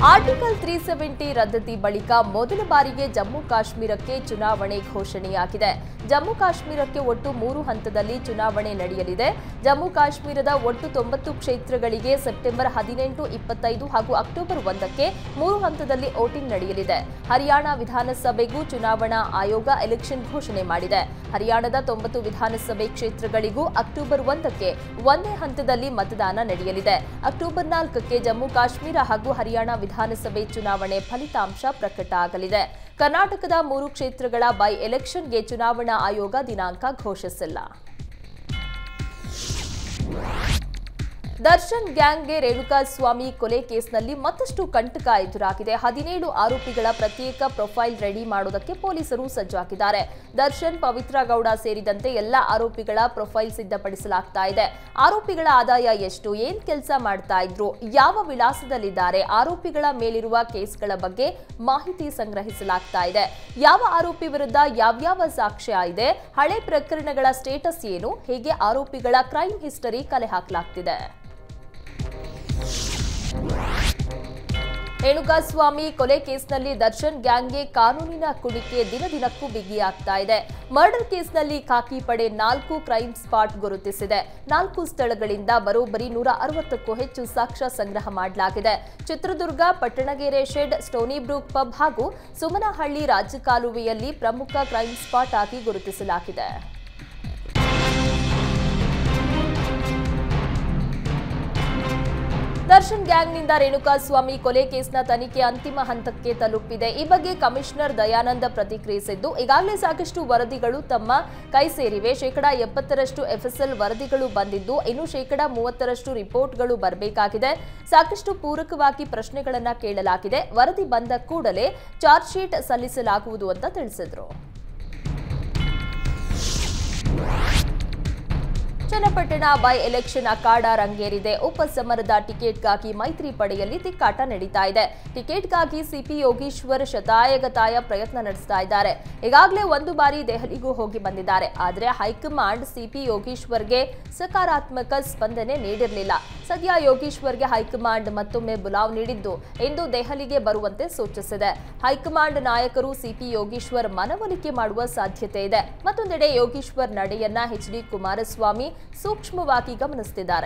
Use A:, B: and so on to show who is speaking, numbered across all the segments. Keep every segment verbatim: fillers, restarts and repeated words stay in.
A: Article three seventy ರದ್ದತಿ ಬಳಿಕ ಮೊದಲ ಬಾರಿಗೆ ಜಮ್ಮು ಕಾಶ್ಮೀರಕ್ಕೆ ಚುನಾವಣೆ ಘೋಷಣೆಯಾಗಿದೆ. ಜಮ್ಮು ಕಾಶ್ಮೀರಕ್ಕೆ ಒಟ್ಟು ಮೂರು ಹಂತದಲ್ಲಿ ಚುನಾವಣೆ ನಡೆಯಲಿದೆ. ಜಮ್ಮು ಕಾಶ್ಮೀರದ ಒಟ್ಟು ತೊಂಬತ್ತು ಕ್ಷೇತ್ರಗಳಿಗೆ ಸೆಪ್ಟೆಂಬರ್ ಹದಿನೆಂಟು, ಇಪ್ಪತ್ತೈದು ಹಾಗೂ ಅಕ್ಟೋಬರ್ ಒಂದಕ್ಕೆ ಮೂರು ಹಂತದಲ್ಲಿ ವೋಟಿಂಗ್ ನಡೆಯಲಿದೆ. ಹರಿಯಾಣ ವಿಧಾನಸಭೆಗೂ ಚುನಾವಣಾ ಆಯೋಗ ಎಲೆಕ್ಷನ್ ಘೋಷಣೆ ಮಾಡಿದೆ. ಹರಿಯಾಣದ ತೊಂಬತ್ತು ವಿಧಾನಸಭೆ ಕ್ಷೇತ್ರಗಳಿಗೂ ಅಕ್ಟೋಬರ್ ಒಂದಕ್ಕೆ ಒಂದೇ ಹಂತದಲ್ಲಿ ಮತದಾನ ನಡೆಯಲಿದೆ. ಅಕ್ಟೋಬರ್ ನಾಲ್ಕಕ್ಕೆ ಜಮ್ಮು ಕಾಶ್ಮೀರ ಹಾಗೂ ಹರಿಯಾಣ ವಿಧಾನಸಭೆ ಚುನಾವಣೆ ಫಲಿತಾಂಶ ಪ್ರಕಟ ಆಗಲಿದೆ. ಕರ್ನಾಟಕದ ಮೂರು ಕ್ಷೇತ್ರಗಳ ಬೈ ಎಲೆಕ್ಷನ್ಗೆ ಚುನಾವಣಾ ಆಯೋಗ ದಿನಾಂಕ ಘೋಷಿಸಿಲ್ಲ. ದರ್ಶನ್ ಗ್ಯಾಂಗ್ಗೆ ರೇಣುಕಾಸ್ವಾಮಿ ಕೊಲೆ ಕೇಸ್ನಲ್ಲಿ ಮತ್ತಷ್ಟು ಕಂಟಕ ಎದುರಾಗಿದೆ. ಹದಿನೇಳು ಆರೋಪಿಗಳ ಪ್ರತ್ಯೇಕ ಪ್ರೊಫೈಲ್ ರೆಡಿ ಮಾಡುವುದಕ್ಕೆ ಪೊಲೀಸರು ಸಜ್ಜಾಗಿದ್ದಾರೆ. ದರ್ಶನ್, ಪವಿತ್ರ ಗೌಡ ಸೇರಿದಂತೆ ಎಲ್ಲ ಆರೋಪಿಗಳ ಪ್ರೊಫೈಲ್ ಸಿದ್ಧಪಡಿಸಲಾಗ್ತಾ ಇದೆ. ಆರೋಪಿಗಳ ಆದಾಯ ಎಷ್ಟು, ಏನ್ ಕೆಲಸ ಮಾಡ್ತಾ ಇದ್ರು, ಯಾವ ವಿಳಾಸದಲ್ಲಿದ್ದಾರೆ, ಆರೋಪಿಗಳ ಮೇಲಿರುವ ಕೇಸ್ಗಳ ಬಗ್ಗೆ ಮಾಹಿತಿ ಸಂಗ್ರಹಿಸಲಾಗ್ತಾ ಇದೆ. ಯಾವ ಆರೋಪಿ ವಿರುದ್ಧ ಯಾವ್ಯಾವ ಸಾಕ್ಷ್ಯ ಇದೆ, ಹಳೆ ಪ್ರಕರಣಗಳ ಸ್ಟೇಟಸ್ ಏನು, ಹೀಗೆ ಆರೋಪಿಗಳ ಕ್ರೈಮ್ ಹಿಸ್ಟರಿ ಕಲೆ ಹಾಕಲಾಗ್ತಿದೆ. ರೇಣುಕಾಸ್ವಾಮಿ ಕೊಲೆ ಕೇಸ್ನಲ್ಲಿ ದರ್ಶನ್ ಗ್ಯಾಂಗ್ಗೆ ಕಾನೂನಿನ ಕುಣಿಕೆ ದಿನ ದಿನಕ್ಕೂ ಬಿಗಿಯಾಗ್ತಾ ಇದೆ. ಮರ್ಡರ್ ಕೇಸ್ನಲ್ಲಿ ಖಾಕಿ ಪಡೆ ನಾಲ್ಕು ಕ್ರೈಮ್ ಸ್ಪಾಟ್ ಗುರುತಿಸಿದೆ. ನಾಲ್ಕು ಸ್ಥಳಗಳಿಂದ ಬರೋಬ್ಬರಿ ನೂರ ಅರವತ್ತಕ್ಕೂ ಹೆಚ್ಚು ಸಾಕ್ಷ್ಯ ಸಂಗ್ರಹ ಮಾಡಲಾಗಿದೆ. Chitradurga, Pattanagere shed, Stony Brook pub ಹಾಗೂ ಸುಮನಹಳ್ಳಿ ರಾಜಕಾಲುವೆಯಲ್ಲಿ ಪ್ರಮುಖ ಕ್ರೈಮ್ ಸ್ಪಾಟ್ ಆಗಿ ಗುರುತಿಸಲಾಗಿದೆ. ದರ್ಶನ್ ಗ್ಯಾಂಗ್ನಿಂದ ರೇಣುಕಾಸ್ವಾಮಿ ಕೊಲೆ ಕೇಸ್ನ ತನಿಖೆ ಅಂತಿಮ ಹಂತಕ್ಕೆ ತಲುಪಿದೆ. ಈ ಬಗ್ಗೆ ಕಮಿಷನರ್ ದಯಾನಂದ ಪ್ರತಿಕ್ರಿಯಿಸಿದ್ದು, ಈಗಾಗಲೇ ಸಾಕಷ್ಟು ವರದಿಗಳು ತಮ್ಮ ಕೈ ಸೇರಿವೆ. ಶೇಕಡಾ ಎಪ್ಪತ್ತರಷ್ಟು ಎಫ್ಎಸ್ಎಲ್ ವರದಿಗಳು ಬಂದಿದ್ದು, ಇನ್ನು ಶೇಕಡಾ ಮೂವತ್ತರಷ್ಟು ರಿಪೋರ್ಟ್ಗಳು ಬರಬೇಕಾಗಿದೆ. ಸಾಕಷ್ಟು ಪೂರಕವಾಗಿ ಪ್ರಶ್ನೆಗಳನ್ನ ಕೇಳಲಾಗಿದೆ. ವರದಿ ಬಂದ ಕೂಡಲೇ ಚಾರ್ಜ್ ಶೀಟ್ ಸಲ್ಲಿಸಲಾಗುವುದು ಅಂತ ತಿಳಿಸಿದರು. ಚನ್ನಪಟ್ಟಣ ಬೈ ಎಲೆಕ್ಷನ್ ಅಖಾಡ ರಂಗೇರಿದೆ. ಉಪಸಮರದ ಟಿಕೆಟ್ಗಾಗಿ ಮೈತ್ರಿ ಪಡೆಯಲ್ಲಿ ತಿಕ್ಕಾಟ ನಡೀತಾ ಇದೆ. ಟಿಕೆಟ್ಗಾಗಿ ಸಿಪಿ ಯೋಗೀಶ್ವರ್ ಶತಾಯಗತಾಯ ಪ್ರಯತ್ನ ನಡೆಸ್ತಾ ಇದ್ದಾರೆ. ಈಗಾಗಲೇ ಒಂದು ಬಾರಿ ದೆಹಲಿಗೂ ಹೋಗಿ ಬಂದಿದ್ದಾರೆ. ಆದರೆ ಹೈಕಮಾಂಡ್ ಸಿಪಿ ಯೋಗೀಶ್ವರ್ಗೆ ಸಕಾರಾತ್ಮಕ ಸ್ಪಂದನೆ ನೀಡಿರಲಿಲ್ಲ. ಸದ್ಯ ಯೋಗೀಶ್ವರ್ಗೆ ಹೈಕಮಾಂಡ್ ಮತ್ತೊಮ್ಮೆ ಬುಲಾವ್ ನೀಡಿದ್ದು, ಇಂದು ದೆಹಲಿಗೆ ಬರುವಂತೆ ಸೂಚಿಸಿದೆ. ಹೈಕಮಾಂಡ್ ನಾಯಕರು ಸಿಪಿ ಯೋಗೀಶ್ವರ್ ಮನವೊಲಿಕೆ ಮಾಡುವ ಸಾಧ್ಯತೆ ಇದೆ. ಮತ್ತೊಂದೆಡೆ ಯೋಗೀಶ್ವರ್ ನಡೆಯನ್ನ ಎಚ್ ಡಿ ಕುಮಾರಸ್ವಾಮಿ ಸೂಕ್ಷ್ಮವಾಗಿ ಗಮನಿಸುತ್ತಿದ್ದಾರೆ.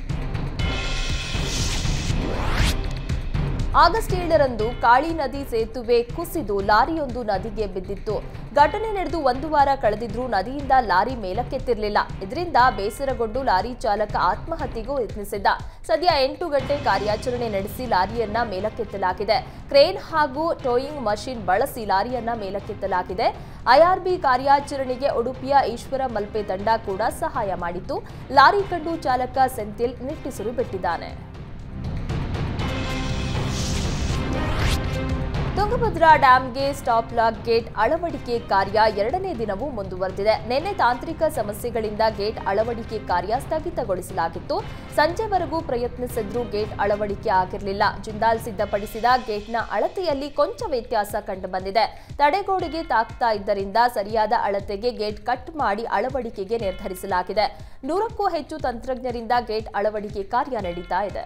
A: ಆಗಸ್ಟ್ ಏಳರಂದು ಕಾಳಿ ನದಿ ಸೇತುವೆ ಕುಸಿದು ಲಾರಿಯೊಂದು ನದಿಗೆ ಬಿದ್ದಿತ್ತು. ಘಟನೆ ನಡೆದು ಒಂದು ವಾರ ಕಳೆದಿದ್ರೂ ನದಿಯಿಂದ ಲಾರಿ ಮೇಲಕ್ಕೆತ್ತಿರಲಿಲ್ಲ. ಇದರಿಂದ ಬೇಸರಗೊಂಡು ಲಾರಿ ಚಾಲಕ ಆತ್ಮಹತ್ಯೆಗೂ ಯತ್ನಿಸಿದ್ದ. ಸದ್ಯ ಎಂಟು ಗಂಟೆ ಕಾರ್ಯಾಚರಣೆ ನಡೆಸಿ ಲಾರಿಯನ್ನ ಮೇಲಕ್ಕೆತ್ತಲಾಗಿದೆ. ಕ್ರೇನ್ ಹಾಗೂ ಟೋಯಿಂಗ್ ಮಷಿನ್ ಬಳಸಿ ಲಾರಿಯನ್ನ ಮೇಲಕ್ಕೆತ್ತಲಾಗಿದೆ. ಐಆರ್ಬಿ ಕಾರ್ಯಾಚರಣೆಗೆ ಉಡುಪಿಯ ಈಶ್ವರ ಮಲ್ಪೆ ತಂಡ ಕೂಡ ಸಹಾಯ ಮಾಡಿತ್ತು. ಲಾರಿ ಕಂಡು ಚಾಲಕ ಸೆಂಥಿಲ್ ನಿಟ್ಟುಸಿರು ಬಿಟ್ಟಿದ್ದಾನೆ. ತುಂಗಭದ್ರಾ ಡ್ಯಾಂಗೆ ಸ್ಟಾಪ್ ಲಾಕ್ ಗೇಟ್ ಅಳವಡಿಕೆ ಕಾರ್ಯ ಎರಡನೇ ದಿನವೂ ಮುಂದುವರೆದಿದೆ. ನಿನ್ನೆ ತಾಂತ್ರಿಕ ಸಮಸ್ಯೆಗಳಿಂದ ಗೇಟ್ ಅಳವಡಿಕೆ ಕಾರ್ಯ ಸ್ಥಗಿತಗೊಳಿಸಲಾಗಿತ್ತು. ಸಂಜೆವರೆಗೂ ಪ್ರಯತ್ನಿಸಿದ್ರೂ ಗೇಟ್ ಅಳವಡಿಕೆ ಆಗಿರಲಿಲ್ಲ. ಜಿಂದಾಲ್ ಸಿದ್ಧಪಡಿಸಿದ ಗೇಟ್ನ ಅಳತೆಯಲ್ಲಿ ಕೊಂಚ ವ್ಯತ್ಯಾಸ ಕಂಡುಬಂದಿದೆ. ತಡೆಗೋಡೆಗೆ ತಾಕ್ತಾ ಇದ್ದರಿಂದ ಸರಿಯಾದ ಅಳತೆಗೆ ಗೇಟ್ ಕಟ್ ಮಾಡಿ ಅಳವಡಿಕೆಗೆ ನಿರ್ಧರಿಸಲಾಗಿದೆ. ನೂರಕ್ಕೂ ಹೆಚ್ಚು ತಂತ್ರಜ್ಞರಿಂದ ಗೇಟ್ ಅಳವಡಿಕೆ ಕಾರ್ಯ ನಡೀತಾ ಇದೆ.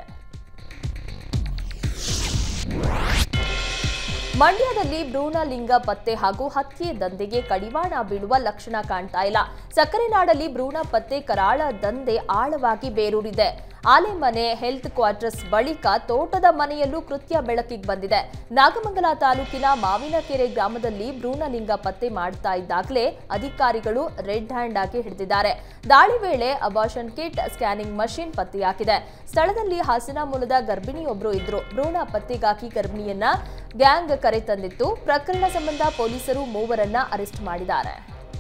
A: ಮಂಡ್ಯದಲ್ಲಿ ಭ್ರೂಣಲಿಂಗ ಪತ್ತೆ ಹಾಗೂ ಹತ್ಯೆ ದಂಧೆಗೆ ಕಡಿವಾಣ ಬೀಳುವ ಲಕ್ಷಣ ಕಾಣ್ತಾ ಇಲ್ಲ. ಸಕ್ಕರೆ ನಾಡಲ್ಲಿ ಭ್ರೂಣ ಪತ್ತೆ ಕರಾಳ ದಂಧೆ ಆಳವಾಗಿ ಬೇರೂರಿದೆ. ಆಲೆಮನೆ ಹೆಲ್ತ್ ಕ್ವಾರ್ಟರ್ಸ್ ಬಳಿಕ ತೋಟದ ಮನೆಯಲ್ಲೂ ಕೃತ್ಯ ಬೆಳಕಿಗೆ ಬಂದಿದೆ. ನಾಗಮಂಗಲ ತಾಲೂಕಿನ ಮಾವಿನಕೆರೆ ಗ್ರಾಮದಲ್ಲಿ ಭ್ರೂಣಲಿಂಗ ಪತ್ತೆ ಮಾಡ್ತಾ ಇದ್ದಾಗಲೇ ಅಧಿಕಾರಿಗಳು ರೆಡ್ ಹ್ಯಾಂಡ್ ಆಗಿ ಹಿಡಿದಿದ್ದಾರೆ. ದಾಳಿ ವೇಳೆ ಅಬಾರ್ಷನ್ ಕಿಟ್, ಸ್ಕ್ಯಾನಿಂಗ್ ಮಷಿನ್ ಪತ್ತೆಯಾಗಿದೆ. ಸ್ಥಳದಲ್ಲಿ ಹಾಸನ ಮೂಲದ ಗರ್ಭಿಣಿಯೊಬ್ಬರು ಇದ್ರು. ಭ್ರೂಣ ಪತ್ತೆಗಾಗಿ ಗರ್ಭಿಣಿಯನ್ನ ಗ್ಯಾಂಗ್ ಕರೆತಂದಿತ್ತು. ಪ್ರಕರಣ ಸಂಬಂಧ ಪೊಲೀಸರು ಮೂವರನ್ನ ಅರೆಸ್ಟ್ ಮಾಡಿದ್ದಾರೆ.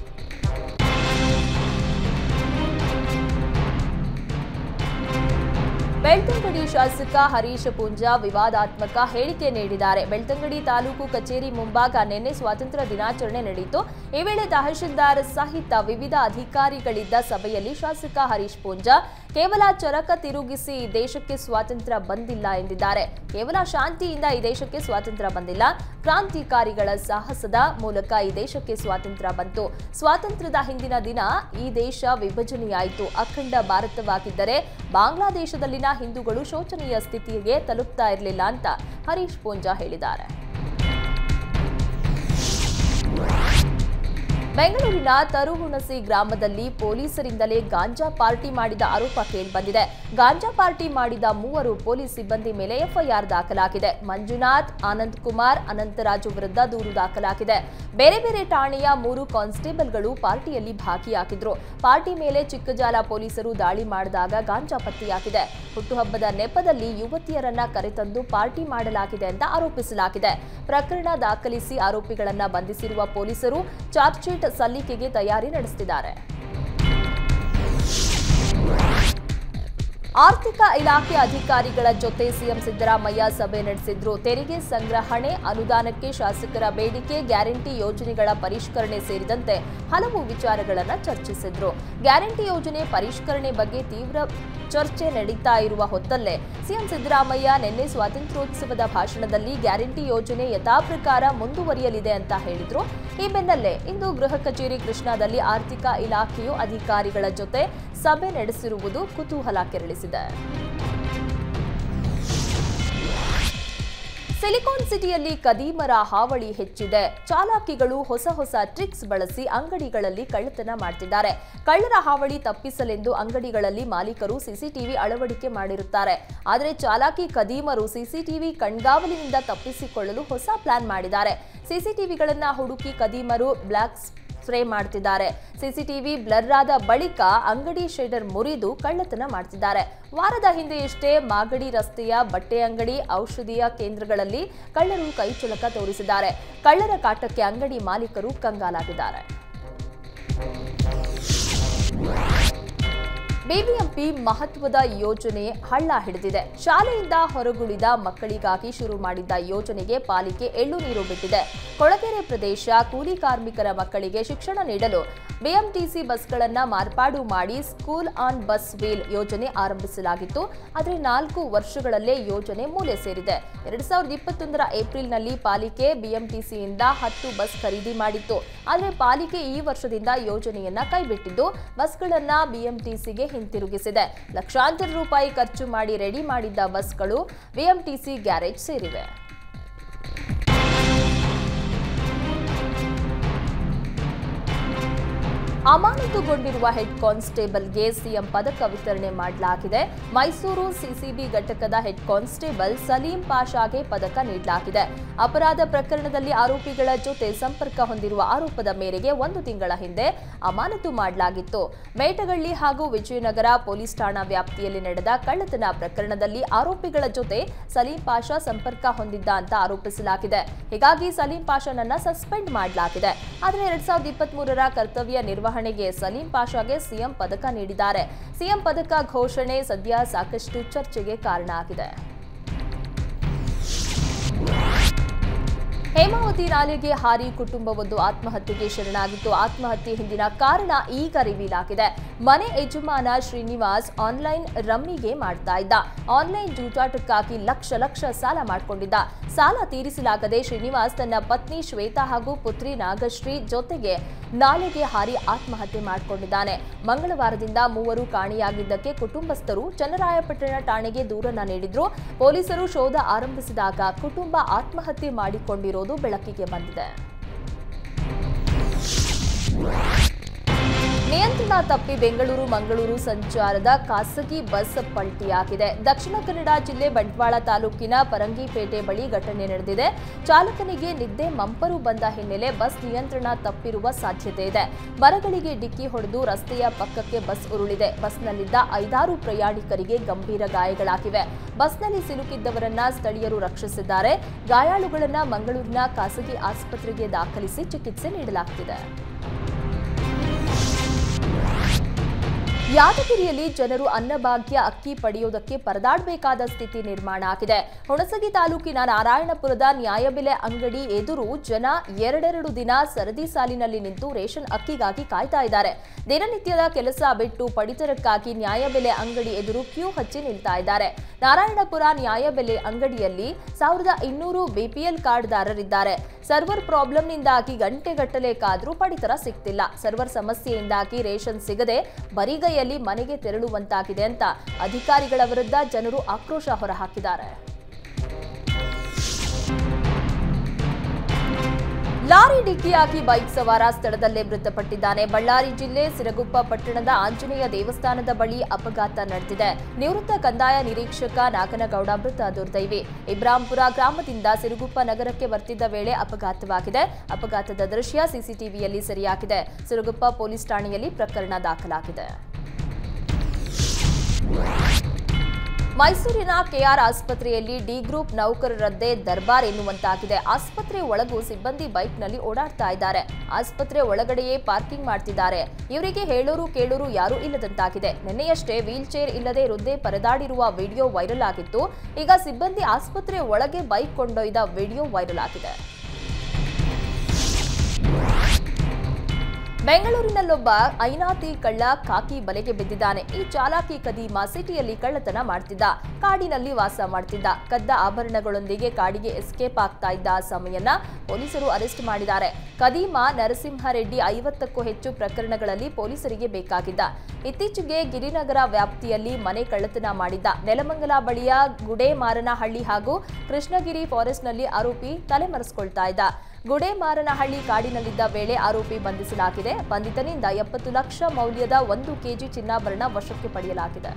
A: ಬೆಳ್ತಂಗಡಿ ಶಾಸಕ ಹರೀಶ್ ಪೂಂಜಾ ವಿವಾದಾತ್ಮಕ ಹೇಳಿಕೆ ನೀಡಿದ್ದಾರೆ. ಬೆಳ್ತಂಗಡಿ ತಾಲೂಕು ಕಚೇರಿ ಮುಂಭಾಗ ನಿನ್ನೆ ಸ್ವಾತಂತ್ರ್ಯ ದಿನಾಚರಣೆ ನಡೆಯಿತು. ಈ ವೇಳೆ ತಹಶೀಲ್ದಾರ್ ಸಹಿತ ವಿವಿಧ ಅಧಿಕಾರಿಗಳಿದ್ದ ಸಭೆಯಲ್ಲಿ ಶಾಸಕ ಹರೀಶ್ ಪೂಂಜಾ ಕೇವಲ ಚರಕ ತಿರುಗಿಸಿ ಈ ದೇಶಕ್ಕೆ ಸ್ವಾತಂತ್ರ್ಯ ಬಂದಿಲ್ಲ ಎಂದಿದ್ದಾರೆ. ಕೇವಲ ಶಾಂತಿಯಿಂದ ಈ ದೇಶಕ್ಕೆ ಸ್ವಾತಂತ್ರ್ಯ ಬಂದಿಲ್ಲ, ಕ್ರಾಂತಿಕಾರಿಗಳ ಸಾಹಸದ ಮೂಲಕ ಈ ದೇಶಕ್ಕೆ ಸ್ವಾತಂತ್ರ್ಯ ಬಂತು. ಸ್ವಾತಂತ್ರ್ಯದ ಹಿಂದಿನ ದಿನ ಈ ದೇಶ ವಿಭಜನೆಯಾಯಿತು. ಅಖಂಡ ಭಾರತವಾಗಿದ್ದರೆ ಬಾಂಗ್ಲಾದೇಶದಲ್ಲಿನ ಹಿಂದೂಗಳು ಶೋಚನೀಯ ಸ್ಥಿತಿಗೆ ತಲುಪ್ತಾ ಇರಲಿಲ್ಲ ಅಂತ ಹರೀಶ್ ಪೂಂಜಾ ಹೇಳಿದ್ದಾರೆ. ಬೆಂಗಳೂರಿನ ತರುಹುಣಸಿ ಗ್ರಾಮದಲ್ಲಿ ಪೊಲೀಸರಿಂದಲೇ ಗಾಂಜಾ ಪಾರ್ಟಿ ಮಾಡಿದ ಆರೋಪ ಕೇಳಿಬಂದಿದೆ. ಗಾಂಜಾ ಪಾರ್ಟಿ ಮಾಡಿದ ಮೂವರು ಪೊಲೀಸ್ ಸಿಬ್ಬಂದಿ ಮೇಲೆ ಎಫ್ಐಆರ್ ದಾಖಲಾಗಿದೆ. ಮಂಜುನಾಥ್, ಆನಂದ್ ಕುಮಾರ್, ಅನಂತರಾಜು ವಿರುದ್ಧ ದೂರು ದಾಖಲಾಗಿದೆ. ಬೇರೆ ಬೇರೆ ಠಾಣೆಯ ಮೂರು ಕಾನ್ಸ್ಟೇಬಲ್ಗಳು ಪಾರ್ಟಿಯಲ್ಲಿ ಭಾಗಿಯಾಗಿದ್ರು. ಪಾರ್ಟಿ ಮೇಲೆ ಚಿಕ್ಕಜಾಲ ಪೊಲೀಸರು ದಾಳಿ ಮಾಡಿದಾಗ ಗಾಂಜಾ ಪತ್ತೆಯಾಗಿದೆ. ಹುಟ್ಟುಹಬ್ಬದ ನೆಪದಲ್ಲಿ ಯುವತಿಯರನ್ನ ಕರೆತಂದು ಪಾರ್ಟಿ ಮಾಡಲಾಗಿದೆ ಅಂತ ಆರೋಪಿಸಲಾಗಿದೆ. ಪ್ರಕರಣ ದಾಖಲಿಸಿ ಆರೋಪಿಗಳನ್ನ ಬಂಧಿಸಿರುವ ಪೊಲೀಸರು ಚಾರ್ಜ್ ಶೀಟ್ ಸಲ್ಲಿಕೆಗೆ ತಯಾರಿ ನಡೆಸುತ್ತಿದ್ದಾರೆ. ಆರ್ಥಿಕ ಇಲಾಖೆ ಅಧಿಕಾರಿಗಳ ಜೊತೆ ಸಿಎಂ ಸಿದ್ದರಾಮಯ್ಯ ಸಭೆ ನಡೆಸಿದ್ರು. ತೆರಿಗೆ ಸಂಗ್ರಹಣೆ, ಅನುದಾನಕ್ಕೆ ಶಾಸಕರ ಬೇಡಿಕೆ, ಗ್ಯಾರಂಟಿ ಯೋಜನೆಗಳ ಪರಿಷ್ಕರಣೆ ಸೇರಿದಂತೆ ಹಲವು ವಿಚಾರಗಳನ್ನು ಚರ್ಚಿಸಿದ್ರು. ಗ್ಯಾರಂಟಿ ಯೋಜನೆ ಪರಿಷ್ಕರಣೆ ಬಗ್ಗೆ ತೀವ್ರ ಚರ್ಚೆ ನಡೀತಾ ಇರುವ ಹೊತ್ತಲ್ಲೇ ಸಿಎಂ ಸಿದ್ದರಾಮಯ್ಯ ನಿನ್ನೆ ಸ್ವಾತಂತ್ರ್ಯೋತ್ಸವದ ಭಾಷಣದಲ್ಲಿ ಗ್ಯಾರಂಟಿ ಯೋಜನೆ ಯಥಾಪ್ರಕಾರ ಮುಂದುವರಿಯಲಿದೆ ಅಂತ ಹೇಳಿದ್ರು. ಈ ಬೆನ್ನಲ್ಲೇ ಇಂದು ಗೃಹ ಕಚೇರಿ ಕೃಷ್ಣಾದಲ್ಲಿ ಆರ್ಥಿಕ ಇಲಾಖೆಯು ಅಧಿಕಾರಿಗಳ ಜೊತೆ ಸಭೆ ನಡೆಸಿರುವುದು ಕುತೂಹಲ ಕೆರಳಿಸಿದೆ. ಸಿಲಿಕಾನ್ ಸಿಟಿಯಲ್ಲಿ ಕದೀಮರ ಹಾವಳಿ ಹೆಚ್ಚಿದೆ. ಚಾಲಾಕಿಗಳು ಹೊಸ ಹೊಸ ಟ್ರಿಕ್ಸ್ ಬಳಸಿ ಅಂಗಡಿಗಳಲ್ಲಿ ಕಳ್ಳತನ ಮಾಡ್ತಿದ್ದಾರೆ. ಕಳ್ಳರ ಹಾವಳಿ ತಪ್ಪಿಸಲೆಂದು ಅಂಗಡಿಗಳಲ್ಲಿ ಮಾಲೀಕರು ಸಿಸಿಟಿವಿ ಅಳವಡಿಕೆ ಮಾಡಿರುತ್ತಾರೆ. ಆದರೆ ಚಾಲಾಕಿ ಕದೀಮರು ಸಿಸಿಟಿವಿ ಕಣ್ಗಾವಲಿನಿಂದ ತಪ್ಪಿಸಿಕೊಳ್ಳಲು ಹೊಸ ಪ್ಲಾನ್ ಮಾಡಿದ್ದಾರೆ. ಸಿಸಿಟಿವಿಗಳನ್ನ ಹುಡುಕಿ ಕದೀಮರು ಬ್ಲಾಕ್ ಸ್ಪ್ರೇ ಮಾಡ್ತಿದ್ದಾರೆ. ಸಿಸಿಟಿವಿ ಬ್ಲರ್ ಆದ ಬಳಿಕ ಅಂಗಡಿ ಶೇಡರ್ ಮುರಿದು ಕಳ್ಳತನ ಮಾಡ್ತಿದ್ದಾರೆ. ವಾರದ ಹಿಂದೆಯಷ್ಟೇ ಮಾಗಡಿ ರಸ್ತೆಯ ಬಟ್ಟೆ ಅಂಗಡಿ, ಔಷಧಿಯ ಕೇಂದ್ರಗಳಲ್ಲಿ ಕಳ್ಳರು ಕೈಚಳಕ ತೋರಿಸಿದ್ದಾರೆ. ಕಳ್ಳರ ಕಾಟಕ್ಕೆ ಅಂಗಡಿ ಮಾಲೀಕರು ಕಂಗಾಲಾಗಿದ್ದಾರೆ. ಬಿಬಿಎಂಪಿ ಮಹತ್ವದ ಯೋಜನೆ ಹಳ್ಳ ಹಿಡಿದಿದೆ. ಶಾಲೆಯಿಂದ ಹೊರಗುಳಿದ ಮಕ್ಕಳಿಗಾಗಿ ಶುರು ಮಾಡಿದ್ದ ಯೋಜನೆಗೆ ಪಾಲಿಕೆ ಎಳ್ಳು ನೀರು ಬಿಟ್ಟಿದೆ. ಕೊಳಗೆರೆ ಪ್ರದೇಶ ಕೂಲಿ ಕಾರ್ಮಿಕರ ಮಕ್ಕಳಿಗೆ ಶಿಕ್ಷಣ ನೀಡಲು ಬಿಎಂಟಿಸಿ ಬಸ್ಗಳನ್ನು ಮಾರ್ಪಾಡು ಮಾಡಿ ಸ್ಕೂಲ್ ಆನ್ ಬಸ್ ವೀಲ್ ಯೋಜನೆ ಆರಂಭಿಸಲಾಗಿತ್ತು. ಆದರೆ ನಾಲ್ಕು ವರ್ಷಗಳಲ್ಲೇ ಯೋಜನೆ ಮೂಲೆ ಸೇರಿದೆ. ಎರಡ್ ಸಾವಿರದ ಇಪ್ಪತ್ತೊಂದರ ಏಪ್ರಿಲ್ನಲ್ಲಿ ಪಾಲಿಕೆ ಬಿಎಂಟಿಸಿಯಿಂದ ಹತ್ತು ಬಸ್ ಖರೀದಿ ಮಾಡಿತ್ತು. ಆದರೆ ಪಾಲಿಕೆ ಈ ವರ್ಷದಿಂದ ಯೋಜನೆಯನ್ನ ಕೈಬಿಟ್ಟಿದ್ದು ಬಸ್ಗಳನ್ನ ಬಿಎಂಟಿಸಿಗೆ ಹಿಂತಿರುಗಿಸಿದೆ. ಲಕ್ಷಾಂತರ ರೂಪಾಯಿ ಖರ್ಚು ಮಾಡಿ ರೆಡಿ ಮಾಡಿದ್ದ ಬಸ್ಗಳು ಬಿಎಂಟಿಸಿ ಗ್ಯಾರೇಜ್ ಸೇರಿವೆ. ಅಮಾನತುಗೊಂಡಿರುವ ಹೆಡ್ ಕಾನ್ಸ್ಟೇಬಲ್ಗೆ ಸಿಎಂ ಪದಕ ವಿತರಣೆ ಮಾಡಲಾಗಿದೆ. ಮೈಸೂರು ಸಿಸಿಬಿ ಘಟಕದ ಹೆಡ್ ಕಾನ್ಸ್ಟೇಬಲ್ ಸಲೀಂ ಪಾಷಾಗೆ ಪದಕ ನೀಡಲಾಗಿದೆ. ಅಪರಾಧ ಪ್ರಕರಣದಲ್ಲಿ ಆರೋಪಿಗಳ ಜೊತೆ ಸಂಪರ್ಕ ಹೊಂದಿರುವ ಆರೋಪದ ಮೇರೆಗೆ ಒಂದು ತಿಂಗಳ ಹಿಂದೆ ಅಮಾನತು ಮಾಡಲಾಗಿತ್ತು. ಮೇಟಗಳ್ಳಿ ಹಾಗೂ ವಿಜಯನಗರ ಪೊಲೀಸ್ ಠಾಣಾ ವ್ಯಾಪ್ತಿಯಲ್ಲಿ ನಡೆದ ಕಳ್ಳತನ ಪ್ರಕರಣದಲ್ಲಿ ಆರೋಪಿಗಳ ಜೊತೆ ಸಲೀಂ ಪಾಷಾ ಸಂಪರ್ಕ ಹೊಂದಿದ್ದ ಅಂತ ಆರೋಪಿಸಲಾಗಿದೆ. ಹೀಗಾಗಿ ಸಲೀಂ ಪಾಷಾನನ್ನ ಸಸ್ಪೆಂಡ್ ಮಾಡಲಾಗಿದೆ. ಆದರೆ ಎರಡ್ ಸಾವಿರದ ಇಪ್ಪತ್ತ್ ಮೂರರ ಕರ್ತವ್ಯ ನಿರ್ವಹಣೆಗೆ ಸಲೀಂ ಪಾಷಾಗೆ ಸಿಎಂ ಪದಕ ನೀಡಿದ್ದಾರೆ. ಸಿಎಂ ಪದಕ ಘೋಷಣೆ ಸದ್ಯ ಸಾಕಷ್ಟು ಚರ್ಚೆಗೆ ಕಾರಣ ಆಗಿದೆ. ಹೇಮಾವತಿ ನಾಲೆಗೆ ಹಾರಿ ಕುಟುಂಬವೊಂದು ಆತ್ಮಹತ್ಯೆಗೆ ಶರಣಾಗಿತ್ತು. ಆತ್ಮಹತ್ಯೆ ಹಿಂದಿನ ಕಾರಣ ಈಗ ರಿವೀಲ್ ಆಗಿದೆ. ಮನೆ ಯಜಮಾನ ಶ್ರೀನಿವಾಸ್ ಆನ್ಲೈನ್ ರಮ್ಮಿಗೆ ಮಾಡ್ತಾ ಇದ್ದ. ಆನ್ಲೈನ್ ಜೂಜಾಟಕ್ಕಾಗಿ ಲಕ್ಷ ಲಕ್ಷ ಸಾಲ ಮಾಡಿಕೊಂಡಿದ್ದ. ಸಾಲ ತೀರಿಸಲಾಗದೆ ಶ್ರೀನಿವಾಸ್ ತನ್ನ ಪತ್ನಿ ಶ್ವೇತಾ ಹಾಗೂ ಪುತ್ರಿ ನಾಗಶ್ರೀ ಜೊತೆಗೆ ನಾಲೆಗೆ ಹಾರಿ ಆತ್ಮಹತ್ಯೆ ಮಾಡಿಕೊಂಡಿದ್ದಾನೆ. ಮಂಗಳವಾರದಿಂದ ಮೂವರು ಕಾಣೆಯಾಗಿದ್ದಕ್ಕೆ ಕುಟುಂಬಸ್ಥರು ಚನ್ನರಾಯಪಟ್ಟಣ ಠಾಣೆಗೆ ದೂರನ್ನ ನೀಡಿದ್ರು. ಪೊಲೀಸರು ಶೋಧ ಆರಂಭಿಸಿದಾಗ ಕುಟುಂಬ ಆತ್ಮಹತ್ಯೆ ಮಾಡಿಕೊಂಡಿರೋದು ಬೆಳಕಿಗೆ ಬಂದಿದೆ. ನಿಯಂತ್ರಣ ತಪ್ಪಿ ಬೆಂಗಳೂರು ಮಂಗಳೂರು ಸಂಚಾರದ ಖಾಸಗಿ ಬಸ್ ಪಲ್ಟಿಯಾಗಿದೆ. ದಕ್ಷಿಣ ಕನ್ನಡ ಜಿಲ್ಲೆ ಬಂಟ್ವಾಳ ತಾಲೂಕಿನ ಪರಂಗಿಪೇಟೆ ಬಳಿ ಘಟನೆ ನಡೆದಿದೆ. ಚಾಲಕನಿಗೆ ನಿದ್ದೆ ಮಂಪರು ಬಂದ ಹಿನ್ನೆಲೆ ಬಸ್ ನಿಯಂತ್ರಣ ತಪ್ಪಿರುವ ಸಾಧ್ಯತೆ ಇದೆ. ಮರಗಳಿಗೆ ಡಿಕ್ಕಿ ಹೊಡೆದು ರಸ್ತೆಯ ಪಕ್ಕಕ್ಕೆ ಬಸ್ ಉರುಳಿದೆ. ಬಸ್ನಲ್ಲಿದ್ದ ಐದಾರು ಪ್ರಯಾಣಿಕರಿಗೆ ಗಂಭೀರ ಗಾಯಗಳಾಗಿವೆ. ಬಸ್ನಲ್ಲಿ ಸಿಲುಕಿದ್ದವರನ್ನ ಸ್ಥಳೀಯರು ರಕ್ಷಿಸಿದ್ದಾರೆ. ಗಾಯಾಳುಗಳನ್ನ ಮಂಗಳೂರಿನ ಖಾಸಗಿ ಆಸ್ಪತ್ರೆಗೆ ದಾಖಲಿಸಿ ಚಿಕಿತ್ಸೆ ನೀಡಲಾಗುತ್ತಿದೆ. ಯಾದಗಿರಿಯಲ್ಲಿ ಜನರು ಅನ್ನಭಾಗ್ಯ ಅಕ್ಕಿ ಪಡೆಯುವುದಕ್ಕೆ ಪರದಾಡಬೇಕಾದ ಸ್ಥಿತಿ ನಿರ್ಮಾಣ ಆಗಿದೆ. ಹುಣಸಗಿ ತಾಲೂಕಿನ ನಾರಾಯಣಪುರದ ನ್ಯಾಯಬೆಲೆ ಅಂಗಡಿ ಎದುರು ಜನ ಎರಡೆರಡು ದಿನ ಸರದಿ ಸಾಲಿನಲ್ಲಿ ನಿಂತು ರೇಷನ್ ಅಕ್ಕಿಗಾಗಿ ಕಾಯ್ತಾ ಇದ್ದಾರೆ. ದಿನನಿತ್ಯದ ಕೆಲಸ ಬಿಟ್ಟು ಪಡಿತರಕ್ಕಾಗಿ ನ್ಯಾಯಬೆಲೆ ಅಂಗಡಿ ಎದುರು ಕ್ಯೂ ಹಚ್ಚಿ ನಿಲ್ತಾ ಇದ್ದಾರೆ. ನಾರಾಯಣಪುರ ನ್ಯಾಯಬೆಲೆ ಅಂಗಡಿಯಲ್ಲಿ ಸಾವಿರದ ಇನ್ನೂರು ಬಿಪಿಎಲ್ ಕಾರ್ಡ್ದಾರರಿದ್ದಾರೆ. ಸರ್ವರ್ ಪ್ರಾಬ್ಲಮ್ನಿಂದಾಗಿ ಗಂಟೆಗಟ್ಟಲೆ ಕಾದ್ರೂ ಪಡಿತರ ಸಿಗ್ತಿಲ್ಲ. ಸರ್ವರ್ ಸಮಸ್ಯೆಯಿಂದಾಗಿ ರೇಷನ್ ಸಿಗದೆ ಬರಿಗೈ ಹಿನ್ನೆಲೆಯಲ್ಲಿ ಮನೆಗೆ ತೆರಳುವಂತಾಗಿದೆ ಅಂತ ಅಧಿಕಾರಿಗಳ ವಿರುದ್ಧ ಜನರು ಆಕ್ರೋಶ ಹೊರಹಾಕಿದ್ದಾರೆ. ಲಾರಿ ಡಿಕ್ಕಿಯಾಗಿ ಬೈಕ್ ಸವಾರ ಸ್ಥಳದಲ್ಲೇ ಮೃತಪಟ್ಟಿದ್ದಾನೆ. ಬಳ್ಳಾರಿ ಜಿಲ್ಲೆ ಸಿರಗುಪ್ಪ ಪಟ್ಟಣದ ಆಂಜನೇಯ ದೇವಸ್ಥಾನದ ಬಳಿ ಅಪಘಾತ ನಡೆದಿದೆ. ನಿವೃತ್ತ ಕಂದಾಯ ನಿರೀಕ್ಷಕ ನಾಗನಗೌಡ ಮೃತ ದುರ್ದೈವಿ. ಇಬ್ರಾಂಪುರ ಗ್ರಾಮದಿಂದ ಸಿರಗುಪ್ಪ ನಗರಕ್ಕೆ ಬರ್ತಿದ್ದ ವೇಳೆ ಅಪಘಾತವಾಗಿದೆ. ಅಪಘಾತದ ದೃಶ್ಯ ಸಿಸಿಟಿವಿಯಲ್ಲಿ ಸೆರೆಯಾಗಿದೆ. ಸಿರಗುಪ್ಪ ಪೊಲೀಸ್ ಠಾಣೆಯಲ್ಲಿ ಪ್ರಕರಣ ದಾಖಲಾಗಿದೆ. ಮೈಸೂರಿನ ಕೆಆರ್ ಆಸ್ಪತ್ರೆಯಲ್ಲಿ ಡಿ ಗ್ರೂಪ್ ನೌಕರರದ್ದೇ ದರ್ಬಾರ್ ಎನ್ನುವಂತಾಗಿದೆ. ಆಸ್ಪತ್ರೆ ಒಳಗೂ ಸಿಬ್ಬಂದಿ ಬೈಕ್ನಲ್ಲಿ ಓಡಾಡ್ತಾ ಇದ್ದಾರೆ. ಆಸ್ಪತ್ರೆ ಒಳಗಡೆಯೇ ಪಾರ್ಕಿಂಗ್ ಮಾಡ್ತಿದ್ದಾರೆ. ಇವರಿಗೆ ಹೇಳೋರು ಕೇಳೋರು ಯಾರೂ ಇಲ್ಲದಂತಾಗಿದೆ. ನಿನ್ನೆಯಷ್ಟೇ ವೀಲ್ ಚೇರ್ ಇಲ್ಲದೆ ವೃದ್ಧೆ ಪರದಾಡಿರುವ ವಿಡಿಯೋ ವೈರಲ್ ಆಗಿತ್ತು. ಈಗ ಸಿಬ್ಬಂದಿ ಆಸ್ಪತ್ರೆ ಒಳಗೆ ಬೈಕ್ ಕೊಂಡೊಯ್ದ ವಿಡಿಯೋ ವೈರಲ್ ಆಗಿದೆ. ಬೆಂಗಳೂರಿನಲ್ಲೊಬ್ಬ ಐನಾತಿ ಕಳ್ಳ ಖಾಕಿ ಬಲೆಗೆ ಬಿದ್ದಿದ್ದಾನೆ. ಈ ಚಾಲಾಕಿ ಕದೀಮ ಸಿಟಿಯಲ್ಲಿ ಕಳ್ಳತನ ಮಾಡ್ತಿದ್ದ. ಕಾಡಿನಲ್ಲಿ ವಾಸ ಮಾಡ್ತಿದ್ದ. ಕದ್ದ ಆಭರಣಗಳೊಂದಿಗೆ ಕಾಡಿಗೆ ಎಸ್ಕೇಪ್ ಆಗ್ತಾ ಇದ್ದ ಸಮಯನ ಪೊಲೀಸರು ಅರೆಸ್ಟ್ ಮಾಡಿದ್ದಾರೆ. ಕದೀಮ ನರಸಿಂಹರೆಡ್ಡಿ ಐವತ್ತಕ್ಕೂ ಹೆಚ್ಚು ಪ್ರಕರಣಗಳಲ್ಲಿ ಪೊಲೀಸರಿಗೆ ಬೇಕಾಗಿದ್ದ. ಇತ್ತೀಚೆಗೆ ಗಿರಿನಗರ ವ್ಯಾಪ್ತಿಯಲ್ಲಿ ಮನೆ ಕಳ್ಳತನ ಮಾಡಿದ್ದ. ನೆಲಮಂಗಲ ಬಳಿಯ ಗುಡೇಮಾರನಹಳ್ಳಿ ಹಾಗೂ ಕೃಷ್ಣಗಿರಿ ಫಾರೆಸ್ಟ್ನಲ್ಲಿ ಆರೋಪಿ ತಲೆಮರೆಸಿಕೊಳ್ತಾ ಇದ್ದ. ಗುಡೇಮಾರನಹಳ್ಳಿ ಕಾಡಿನಲ್ಲಿದ್ದ ವೇಳೆ ಆರೋಪಿ ಬಂಧಿಸಲಾಗಿದೆ. ಬಂಧಿತನಿಂದ ಎಪ್ಪತ್ತು ಲಕ್ಷ ಮೌಲ್ಯದ ಒಂದು ಕೆಜಿ ಚಿನ್ನಾಭರಣ ವಶಕ್ಕೆ ಪಡೆಯಲಾಗಿದೆ.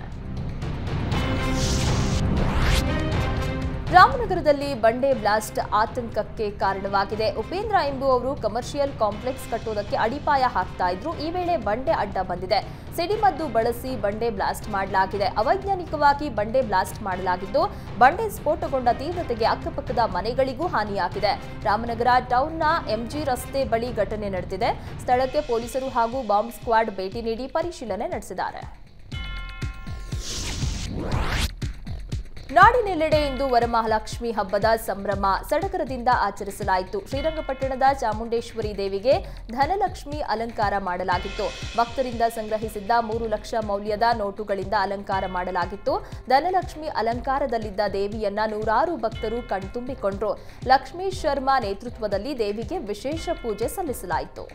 A: ರಾಮನಗರದಲ್ಲಿ ಬಂಡೆ ಬ್ಲಾಸ್ಟ್ ಆತಂಕಕ್ಕೆ ಕಾರಣವಾಗಿದೆ. ಉಪೇಂದ್ರ ಎಂಬುವವರು ಕಮರ್ಷಿಯಲ್ ಕಾಂಪ್ಲೆಕ್ಸ್ ಕಟ್ಟೋದಕ್ಕೆ ಅಡಿಪಾಯ ಹಾಕ್ತಾ ಇದ್ರು. ಈ ವೇಳೆ ಬಂಡೆ ಅಡ್ಡ ಬಂದಿದೆ. ಸಿಡಿಮದ್ದು ಬಳಸಿ ಬಂಡೆ ಬ್ಲಾಸ್ಟ್ ಮಾಡಲಾಗಿದೆ. ಅವೈಜ್ಞಾನಿಕವಾಗಿ ಬಂಡೆ ಬ್ಲಾಸ್ಟ್ ಮಾಡಲಾಗಿದ್ದು, ಬಂಡೆ ಸ್ಫೋಟಗೊಂಡ ತೀವ್ರತೆಗೆ ಅಕ್ಕಪಕ್ಕದ ಮನೆಗಳಿಗೂ ಹಾನಿಯಾಗಿದೆ. ರಾಮನಗರ ಟೌನ್ನ ಎಂಜಿ ರಸ್ತೆ ಬಳಿ ಘಟನೆ ನಡೆದಿದೆ. ಸ್ಥಳಕ್ಕೆ ಪೊಲೀಸರು ಹಾಗೂ ಬಾಂಬ್ ಸ್ಕ್ವಾಡ್ ಭೇಟಿ ನೀಡಿ ಪರಿಶೀಲನೆ ನಡೆಸಿದ್ದಾರೆ. ನಾಡಿನೆಲ್ಲೆಡೆ ಇಂದು ವರಮಹಾಲಕ್ಷ್ಮಿ ಹಬ್ಬದ ಸಂಭ್ರಮ ಸಡಗರದಿಂದ ಆಚರಿಸಲಾಯಿತು. ಶ್ರೀರಂಗಪಟ್ಟಣದ ಚಾಮುಂಡೇಶ್ವರಿ ದೇವಿಗೆ ಧನಲಕ್ಷ್ಮಿ ಅಲಂಕಾರ ಮಾಡಲಾಗಿತ್ತು. ಭಕ್ತರಿಂದ ಸಂಗ್ರಹಿಸಿದ್ದ ಮೂರು ಲಕ್ಷ ಮೌಲ್ಯದ ನೋಟುಗಳಿಂದ ಅಲಂಕಾರ ಮಾಡಲಾಗಿತ್ತು. ಧನಲಕ್ಷ್ಮಿ ಅಲಂಕಾರದಲ್ಲಿದ್ದ ದೇವಿಯನ್ನ ನೂರಾರು ಭಕ್ತರು ಕಣ್ತುಂಬಿಕೊಂಡರು. ಲಕ್ಷ್ಮೀ ಶರ್ಮಾ ನೇತೃತ್ವದಲ್ಲಿ ದೇವಿಗೆ ವಿಶೇಷ ಪೂಜೆ ಸಲ್ಲಿಸಲಾಯಿತು.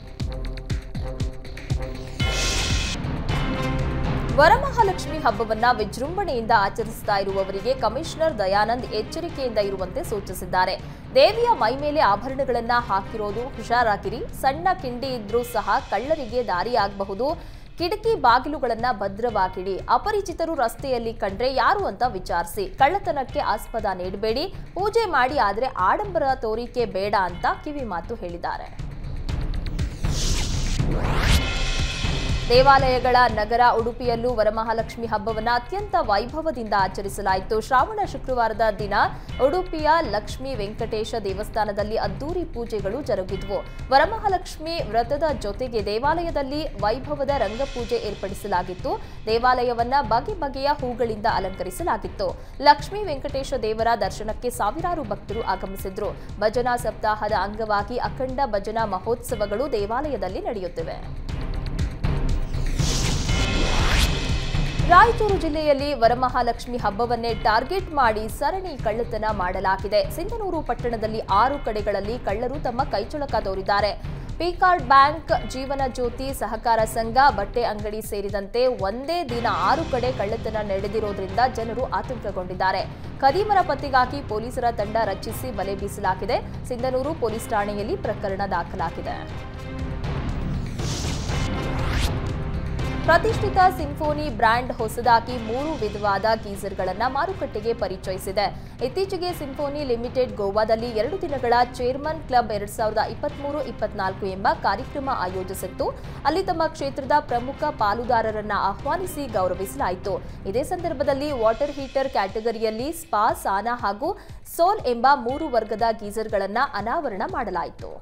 A: ವರಮಹಾಲಕ್ಷ್ಮಿ ಹಬ್ಬವನ್ನ ವಿಜೃಂಭಣೆಯಿಂದ ಆಚರಿಸುತ್ತಾ ಇರುವವರಿಗೆ ಕಮಿಷನರ್ ದಯಾನಂದ್ ಎಚ್ಚರಿಕೆಯಿಂದ ಇರುವಂತೆ ಸೂಚಿಸಿದ್ದಾರೆ. ದೇವಿಯ ಮೈಮೇಲೆ ಆಭರಣಗಳನ್ನ ಹಾಕಿರೋದು ಹುಷಾರಾಗಿರಿ. ಸಣ್ಣ ಕಿಂಡಿ ಇದ್ರೂ ಸಹ ಕಳ್ಳರಿಗೆ ದಾರಿಯಾಗಬಹುದು. ಕಿಟಕಿ ಬಾಗಿಲುಗಳನ್ನ ಭದ್ರವಾಗಿಡಿ. ಅಪರಿಚಿತರು ರಸ್ತೆಯಲ್ಲಿ ಕಂಡ್ರೆ ಯಾರು ಅಂತ ವಿಚಾರಿಸಿ. ಕಳ್ಳತನಕ್ಕೆ ಆಸ್ಪದ ನೀಡಬೇಡಿ. ಪೂಜೆ ಮಾಡಿ ಆದ್ರೆ ಆಡಂಬರ ತೋರಿಕೆ ಬೇಡ ಅಂತ ಕಿವಿ ಮಾತು ಹೇಳಿದ್ದಾರೆ. ದೇವಾಲಯಗಳ ನಗರ ಉಡುಪಿಯಲ್ಲೂ ವರಮಹಾಲಕ್ಷ್ಮಿ ಹಬ್ಬವನ್ನ ಅತ್ಯಂತ ವೈಭವದಿಂದ ಆಚರಿಸಲಾಯಿತು. ಶ್ರಾವಣ ಶುಕ್ರವಾರದ ದಿನ ಉಡುಪಿಯ ಲಕ್ಷ್ಮೀ ವೆಂಕಟೇಶ ದೇವಸ್ಥಾನದಲ್ಲಿ ಅದ್ದೂರಿ ಪೂಜೆಗಳು ಜರುಗಿದ್ವು. ವರಮಹಾಲಕ್ಷ್ಮಿ ವ್ರತದ ಜೊತೆಗೆ ದೇವಾಲಯದಲ್ಲಿ ವೈಭವದ ರಂಗಪೂಜೆ ಏರ್ಪಡಿಸಲಾಗಿತ್ತು. ದೇವಾಲಯವನ್ನ ಬಗೆ ಬಗೆಯ ಹೂಗಳಿಂದ ಅಲಂಕರಿಸಲಾಗಿತ್ತು. ಲಕ್ಷ್ಮೀ ವೆಂಕಟೇಶ ದೇವರ ದರ್ಶನಕ್ಕೆ ಸಾವಿರಾರು ಭಕ್ತರು ಆಗಮಿಸಿದ್ರು. ಭಜನಾ ಸಪ್ತಾಹದ ಅಂಗವಾಗಿ ಅಖಂಡ ಭಜನಾ ಮಹೋತ್ಸವಗಳು ದೇವಾಲಯದಲ್ಲಿ ನಡೆಯುತ್ತಿವೆ. ರಾಯಚೂರು ಜಿಲ್ಲೆಯಲ್ಲಿ ವರಮಹಾಲಕ್ಷ್ಮಿ ಹಬ್ಬವನ್ನೇ ಟಾರ್ಗೆಟ್ ಮಾಡಿ ಸರಣಿ ಕಳ್ಳತನ ಮಾಡಲಾಗಿದೆ. ಸಿಂಧನೂರು ಪಟ್ಟಣದಲ್ಲಿ ಆರು ಕಡೆಗಳಲ್ಲಿ ಕಳ್ಳರು ತಮ್ಮ ಕೈಚಳಕ ತೋರಿದ್ದಾರೆ. ಪಿಕಾರ್ಡ್ ಬ್ಯಾಂಕ್, ಜೀವನ ಜ್ಯೋತಿ ಸಹಕಾರ ಸಂಘ, ಬಟ್ಟೆ ಅಂಗಡಿ ಸೇರಿದಂತೆ ಒಂದೇ ದಿನ ಆರು ಕಡೆ ಕಳ್ಳತನ ನಡೆದಿರೋದ್ರಿಂದ ಜನರು ಆತಂಕಗೊಂಡಿದ್ದಾರೆ. ಖದೀಮರ ಪತ್ತೆಗಾಗಿ ಪೊಲೀಸರ ತಂಡ ರಚಿಸಿ ಬಲೆ ಬೀಸಲಾಗಿದೆ. ಸಿಂಧನೂರು ಪೊಲೀಸ್ ಠಾಣೆಯಲ್ಲಿ ಪ್ರಕರಣ ದಾಖಲಾಗಿದೆ. ಪ್ರತಿಷ್ಠಿತ ಸಿಂಫೋನಿ ಬ್ರ್ಯಾಂಡ್ ಹೊಸದಾಗಿ ಮೂರು ವಿಧವಾದ ಗೀಸರ್ಗಳನ್ನು ಮಾರುಕಟ್ಟೆಗೆ ಪರಿಚಯಿಸಿದೆ. ಇತ್ತೀಚೆಗೆ ಸಿಂಫೋನಿ ಲಿಮಿಟೆಡ್ ಗೋವಾದಲ್ಲಿ ಎರಡು ದಿನಗಳ ಚೇರ್ಮನ್ ಕ್ಲಬ್ ಎರಡ್ ಸಾವಿರದ ಇಪ್ಪತ್ಮೂರು ಇಪ್ಪತ್ನಾಲ್ಕು ಎಂಬ ಕಾರ್ಯಕ್ರಮ ಆಯೋಜಿಸಿತ್ತು. ಅಲ್ಲಿ ತಮ್ಮ ಕ್ಷೇತ್ರದ ಪ್ರಮುಖ ಪಾಲುದಾರರನ್ನ ಆಹ್ವಾನಿಸಿ ಗೌರವಿಸಲಾಯಿತು. ಇದೇ ಸಂದರ್ಭದಲ್ಲಿ ವಾಟರ್ ಹೀಟರ್ ಕ್ಯಾಟಗರಿಯಲ್ಲಿ ಸ್ಪಾ, ಸಾನಾ ಹಾಗೂ ಸೋಲ್ ಎಂಬ ಮೂರು ವರ್ಗದ ಗೀಸರ್ಗಳನ್ನು ಅನಾವರಣ ಮಾಡಲಾಯಿತು.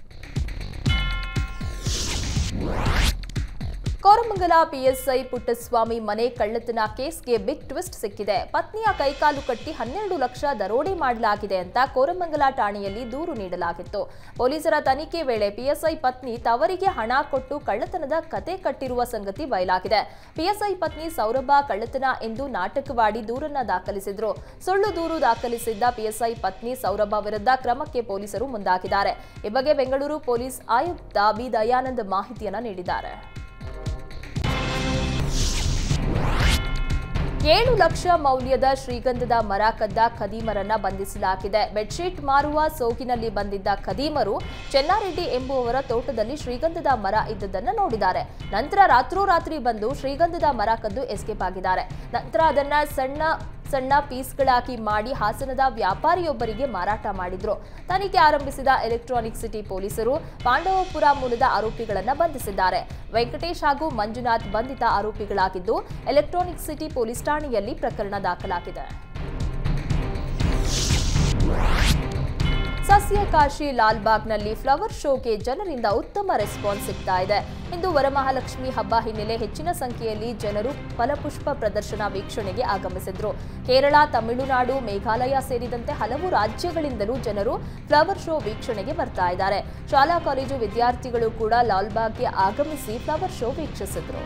A: ಕೋರಮಂಗಲ ಪಿಎಸ್ಐ ಪುಟ್ಟಸ್ವಾಮಿ ಮನೆ ಕಳ್ಳತನ ಕೇಸ್ಗೆ ಬಿಗ್ ಟ್ವಿಸ್ಟ್ ಸಿಕ್ಕಿದೆ. ಪತ್ನಿಯ ಕೈಕಾಲು ಕಟ್ಟಿ ಹನ್ನೆರಡು ಲಕ್ಷ ದರೋಡೆ ಮಾಡಲಾಗಿದೆ ಅಂತ ಕೋರಮಂಗಲ ಠಾಣೆಯಲ್ಲಿ ದೂರು ನೀಡಲಾಗಿತ್ತು. ಪೊಲೀಸರ ತನಿಖೆ ವೇಳೆ ಪಿಎಸ್ಐ ಪತ್ನಿ ತವರಿಗೆ ಹಣ ಕೊಟ್ಟು ಕಳ್ಳತನದ ಕತೆ ಕಟ್ಟಿರುವ ಸಂಗತಿ ಬಯಲಾಗಿದೆ. ಪಿಎಸ್ಐ ಪತ್ನಿ ಸೌರಭ ಕಳ್ಳತನ ಎಂದು ನಾಟಕವಾಡಿ ದೂರನ್ನ ದಾಖಲಿಸಿದ್ರು. ಸುಳ್ಳು ದೂರು ದಾಖಲಿಸಿದ್ದ ಪಿಎಸ್ಐ ಪತ್ನಿ ಸೌರಭ ವಿರುದ್ಧ ಕ್ರಮಕ್ಕೆ ಪೊಲೀಸರು ಮುಂದಾಗಿದ್ದಾರೆ. ಈ ಬಗ್ಗೆ ಬೆಂಗಳೂರು ಪೊಲೀಸ್ ಆಯುಕ್ತ ಬಿ ದಯಾನಂದ್ ಮಾಹಿತಿಯನ್ನ ನೀಡಿದ್ದಾರೆ. ಏಳು ಲಕ್ಷ ಮೌಲ್ಯದ ಶ್ರೀಗಂಧದ ಮರ ಕದ್ದ ಖದೀಮರನ್ನ ಬಂಧಿಸಲಾಗಿದೆ. ಬೆಡ್ಶೀಟ್ ಮಾರುವ ಸೋಗಿನಲ್ಲಿ ಬಂದಿದ್ದ ಖದೀಮರು ಚೆನ್ನಾರೆಡ್ಡಿ ಎಂಬುವವರ ತೋಟದಲ್ಲಿ ಶ್ರೀಗಂಧದ ಮರ ಇದ್ದದನ್ನು ನೋಡಿದ್ದಾರೆ. ನಂತರ ರಾತ್ರೋರಾತ್ರಿ ಬಂದು ಶ್ರೀಗಂಧದ ಮರ ಕದ್ದು ಎಸ್ಕೇಪ್ ಆಗಿದ್ದಾರೆ. ನಂತರ ಅದನ್ನ ಸಣ್ಣ ಸಣ್ಣ ಪೀಸ್ಗಳಾಗಿ ಮಾಡಿ ಹಾಸನದ ವ್ಯಾಪಾರಿಯೊಬ್ಬರಿಗೆ ಮಾರಾಟ ಮಾಡಿದ್ರು. ತನಿಖೆ ಆರಂಭಿಸಿದ ಎಲೆಕ್ಟ್ರಾನಿಕ್ ಸಿಟಿ ಪೊಲೀಸರು ಪಾಂಡವಪುರ ಮೂಲದ ಆರೋಪಿಗಳನ್ನು ಬಂಧಿಸಿದ್ದಾರೆ. ವೆಂಕಟೇಶ್ ಹಾಗೂ ಮಂಜುನಾಥ್ ಬಂಧಿತ ಆರೋಪಿಗಳಾಗಿದ್ದು ಎಲೆಕ್ಟ್ರಾನಿಕ್ ಸಿಟಿ ಪೊಲೀಸ್ ಠಾಣೆಯಲ್ಲಿ ಪ್ರಕರಣ ದಾಖಲಾಗಿದೆ. ಸಸ್ಯಕಾಶಿ ಲಾಲ್ಬಾಗ್ನಲ್ಲಿ ಫ್ಲವರ್ ಶೋಗೆ ಜನರಿಂದ ಉತ್ತಮ ರೆಸ್ಪಾನ್ಸ್ ಸಿಗ್ತಾ ಇದೆ. ಇಂದು ವರಮಹಾಲಕ್ಷ್ಮಿ ಹಬ್ಬ ಹಿನ್ನೆಲೆ ಹೆಚ್ಚಿನ ಸಂಖ್ಯೆಯಲ್ಲಿ ಜನರು ಫಲಪುಷ್ಪ ಪ್ರದರ್ಶನ ವೀಕ್ಷಣೆಗೆ ಆಗಮಿಸಿದ್ರು. ಕೇರಳ, ತಮಿಳುನಾಡು, ಮೇಘಾಲಯ ಸೇರಿದಂತೆ ಹಲವು ರಾಜ್ಯಗಳಿಂದಲೂ ಜನರು ಫ್ಲವರ್ ಶೋ ವೀಕ್ಷಣೆಗೆ ಬರ್ತಾ ಇದ್ದಾರೆ. ಶಾಲಾ ಕಾಲೇಜು ವಿದ್ಯಾರ್ಥಿಗಳು ಕೂಡ ಲಾಲ್ಬಾಗ್ಗೆ ಆಗಮಿಸಿ ಫ್ಲವರ್ ಶೋ ವೀಕ್ಷಿಸಿದ್ರು.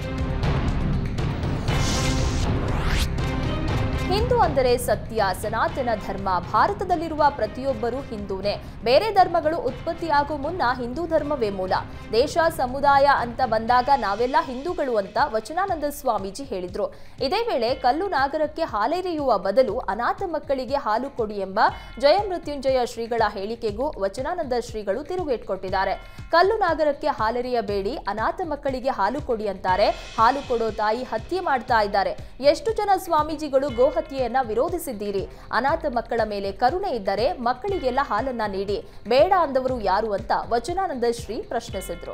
A: ಹಿಂದೂ ಅಂದರೆ ಸತ್ಯ, ಸನಾತನ ಧರ್ಮ. ಭಾರತದಲ್ಲಿರುವ ಪ್ರತಿಯೊಬ್ಬರೂ ಹಿಂದೂನೇ. ಬೇರೆ ಧರ್ಮಗಳು ಉತ್ಪತ್ತಿಯಾಗೋ ಮುನ್ನ ಹಿಂದೂ ಧರ್ಮವೇ ಮೂಲ. ದೇಶ, ಸಮುದಾಯ ಅಂತ ಬಂದಾಗ ನಾವೆಲ್ಲ ಹಿಂದೂಗಳು ಅಂತ ವಚನಾನಂದ ಸ್ವಾಮೀಜಿ ಹೇಳಿದ್ರು. ಇದೇ ವೇಳೆ ಕಲ್ಲು ನಾಗರಕ್ಕೆ ಹಾಲೆರೆಯುವ ಬದಲು ಅನಾಥ ಮಕ್ಕಳಿಗೆ ಹಾಲು ಕೊಡಿ ಎಂಬ ಜಯಮೃತ್ಯುಂಜಯ ಶ್ರೀಗಳ ಹೇಳಿಕೆಗೂ ವಚನಾನಂದ ಶ್ರೀಗಳು ತಿರುಗೇಟ್ಕೊಟ್ಟಿದ್ದಾರೆ. ಕಲ್ಲು ನಾಗರಕ್ಕೆ ಹಾಲೆರೆಯಬೇಡಿ, ಅನಾಥ ಮಕ್ಕಳಿಗೆ ಹಾಲು ಕೊಡಿ ಅಂತಾರೆ. ಹಾಲು ಕೊಡೋ ತಾಯಿ ಹತ್ಯೆ ಮಾಡ್ತಾ ಇದ್ದಾರೆ. ಎಷ್ಟು ಜನ ಸ್ವಾಮೀಜಿಗಳು ಗೋ ಹತ್ಯೆಯನ್ನ ವಿರೋಧಿಸಿದ್ದೀರಿ? ಅನಾಥ ಮಕ್ಕಳ ಮೇಲೆ ಕರುಣೆ ಇದ್ದರೆ ಮಕ್ಕಳಿಗೆಲ್ಲ ಹಾಲನ್ನ ನೀಡಿ, ಬೇಡ ಅಂದವರು ಯಾರು ಅಂತ ವಚನಾನಂದ ಶ್ರೀ ಪ್ರಶ್ನಿಸಿದ್ರು.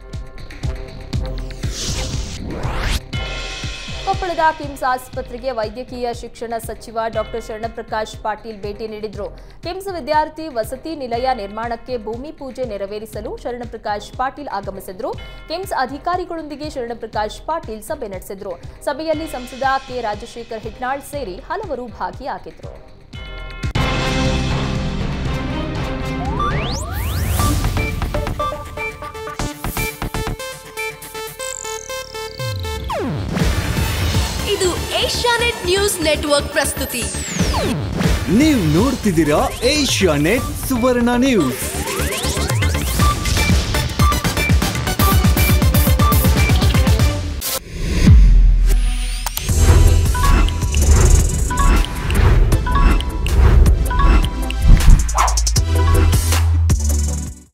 A: ಕೊಪ್ಪಳದ ಕಿಮ್ಸ್ ಆಸ್ಪತ್ರೆಗೆ ವೈದ್ಯಕೀಯ ಶಿಕ್ಷಣ ಸಚಿವ ಡಾಕ್ಟರ್ ಶರಣಪ್ರಕಾಶ್ ಪಾಟೀಲ್ ಭೇಟಿ ನೀಡಿದ್ರು. ಕಿಮ್ಸ್ ವಿದ್ಯಾರ್ಥಿ ವಸತಿ ನಿಲಯ ನಿರ್ಮಾಣಕ್ಕೆ ಭೂಮಿ ಪೂಜೆ ನೆರವೇರಿಸಲು ಶರಣಪ್ರಕಾಶ್ ಪಾಟೀಲ್ ಆಗಮಿಸಿದ್ರು. ಕಿಮ್ಸ್ ಅಧಿಕಾರಿಗಳೊಂದಿಗೆ ಶರಣಪ್ರಕಾಶ್ ಪಾಟೀಲ್ ಸಭೆ ನಡೆಸಿದ್ರು. ಸಭೆಯಲ್ಲಿ ಸಂಸದ ಕೆ ರಾಜಶೇಖರ್ ಹಿಟ್ನಾಳ್ ಸೇರಿ ಹಲವರು ಭಾಗಿಯಾಗಿದ್ರು.
B: ಇದು ಏಷ್ಯಾನೆಟ್ ನ್ಯೂಸ್ ನೆಟ್ವರ್ಕ್ ಪ್ರಸ್ತುತಿ.
C: ನೀವು ನೋಡ್ತಿದ್ದೀರಾ ಏಷ್ಯಾನೆಟ್ ಸುವರ್ಣ ನ್ಯೂಸ್.